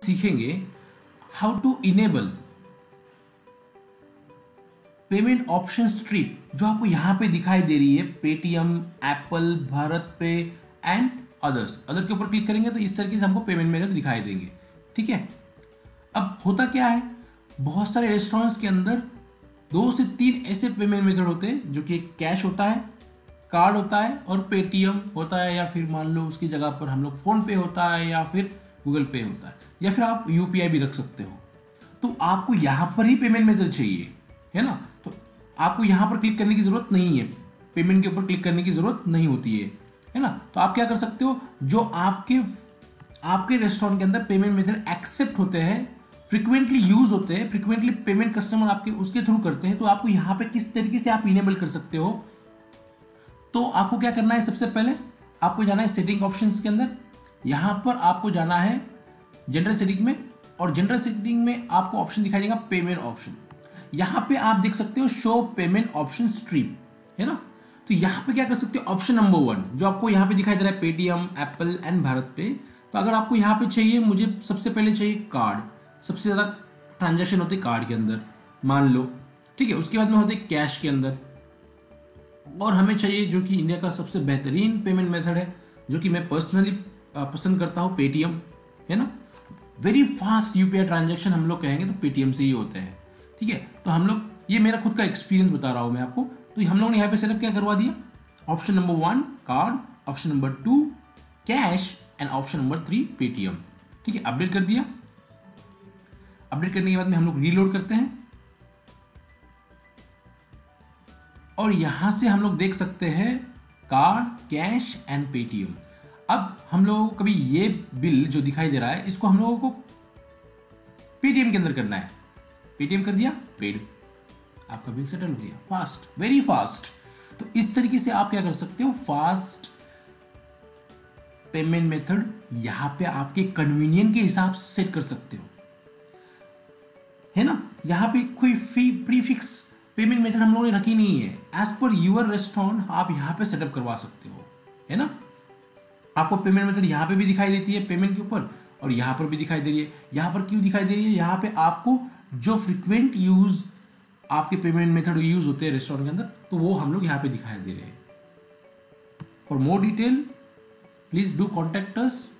सीखेंगे how to enable payment option Stripe, जो आपको यहां पे दिखाई दे रही है, पेटीएम, एप्पल, भारत पे एंड अदर्स। अदर के ऊपर क्लिक करेंगे तो इस तरीके से हमको पेमेंट मेथड दिखाई देंगे। ठीक है, अब होता क्या है, बहुत सारे रेस्टोरेंट्स के अंदर 2 से 3 ऐसे पेमेंट मेथड होते हैं, जो कि कैश होता है, कार्ड होता है और पेटीएम होता है, या फिर मान लो उसकी जगह पर हम लोग फोन पे होता है या फिर गूगल पे होता है, या फिर आप यूपीआई भी रख सकते हो। तो आपको यहाँ पर ही पेमेंट मेथड चाहिए, है ना, तो आपको यहाँ पर क्लिक करने की जरूरत नहीं है, पेमेंट के ऊपर क्लिक करने की जरूरत नहीं होती है ना। तो आप क्या कर सकते हो, जो आपके रेस्टोरेंट के अंदर पेमेंट मेथड एक्सेप्ट होते हैं, फ्रिक्वेंटली यूज होते हैं, फ्रिक्वेंटली पेमेंट कस्टमर आपके उसके थ्रू करते हैं, तो आपको यहाँ पे किस तरीके से आप इनेबल कर सकते हो। तो आपको क्या करना है, सबसे पहले आपको जाना है सेटिंग ऑप्शंस के अंदर। यहां पर आपको जाना है जनरल सेटिंग में, और जनरल सेटिंग में आपको ऑप्शन दिखाई देगा पेमेंट ऑप्शन। यहां पे आप देख सकते हो शो पेमेंट ऑप्शन स्ट्रीम, है ना। तो यहां पे क्या कर सकते हो, ऑप्शन नंबर 1 जो आपको यहां पे दिखाई दे रहा है, पेटीएम, एप्पल एंड भारत पे। तो अगर आपको यहां पे चाहिए, मुझे सबसे पहले चाहिए कार्ड, सबसे ज्यादा ट्रांजेक्शन होते कार्ड के अंदर मान लो, ठीक है। उसके बाद में होते कैश के अंदर, और हमें चाहिए जो कि इंडिया का सबसे बेहतरीन पेमेंट मेथड है, जो कि मैं पर्सनली पसंद करता हूँ, पेटीएम, है ना। वेरी फास्ट यूपीआई ट्रांजैक्शन हम लोग कहेंगे तो पेटीएम से ही होते हैं, ठीक है। तो हम लोग, ये मेरा खुद का एक्सपीरियंस बता रहा हूँ मैं आपको। तो हम लोगों ने यहाँ पे सेटअप क्या करवा दिया, option number 1 card, option number 2 cash and option number 3 Paytm, ठीक है। अपडेट कर दिया। अपडेट करने के बाद में हम लोग रीलोड करते हैं, और यहां से हम लोग देख सकते हैं कार्ड, कैश एंड पेटीएम। अब हम लोगों को कभी ये बिल जो दिखाई दे रहा है, इसको हम लोगों को पेटीएम के अंदर करना है। पेटीएम कर दिया, पेड, आपका बिल सेटल हो गया, फास्ट, वेरी फास्ट। तो इस तरीके से आप क्या कर सकते हो, फास्ट पेमेंट मेथड यहां पे आपके कन्वीनियंट के हिसाब से सेट कर सकते हो, है ना। यहां पे कोई प्रीफिक्स पेमेंट मेथड हम लोगों ने रखी नहीं है, एज पर यूर रेस्टोरेंट आप यहां पे सेटअप करवा सकते हो, है ना। आपको पेमेंट मेथड यहां पे भी दिखाई देती है पेमेंट के ऊपर, और यहां पर भी दिखाई दे रही है। यहां पर क्यों दिखाई दे रही है, यहां पे आपको जो फ्रिक्वेंट यूज आपके पेमेंट मेथड यूज होते हैं रेस्टोरेंट के अंदर, तो वो हम लोग यहां पे दिखाई दे रहे हैं। For more detail please do contact us.